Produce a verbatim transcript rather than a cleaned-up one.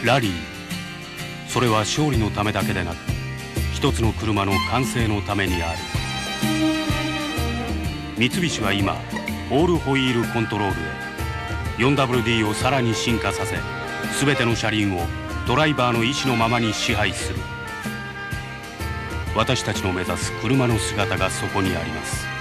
ラリー、それは勝利のためだけでなく一つの車の完成のためにある。三菱は今オールホイールコントロールへ フォーダブリューディー をさらに進化させ、全ての車輪をドライバーの意思のままに支配する。私たちの目指す車の姿がそこにあります。